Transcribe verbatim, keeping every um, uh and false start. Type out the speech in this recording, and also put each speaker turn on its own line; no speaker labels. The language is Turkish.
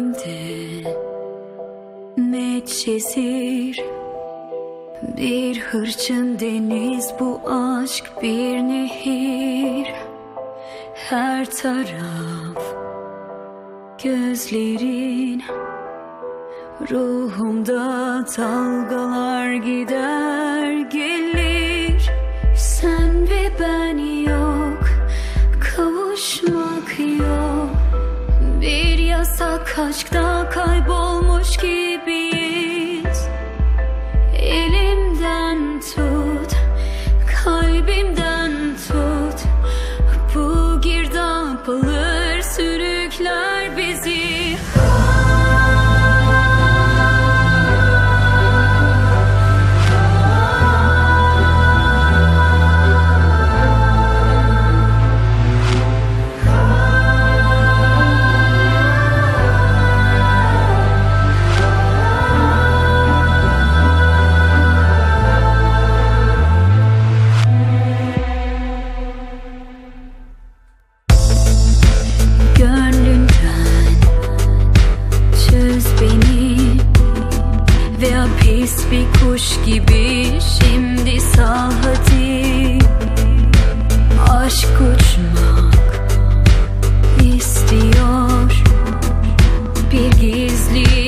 kalbimde Medcezir, bir hırçın deniz bu aşk, bir nehir. Her taraf gözlerin, ruhumda dalgalar gider gelir. Sen ve ben yok, kavuşmak yok. Bir yasak aşkta kaybolmuş gibiyiz. Elimden tut, kalbimden tut. Bu girdap alır, sürükler bizi. Pis bir kuş gibi şimdi sal hadi. Aşk uçmak istiyor, bir gizli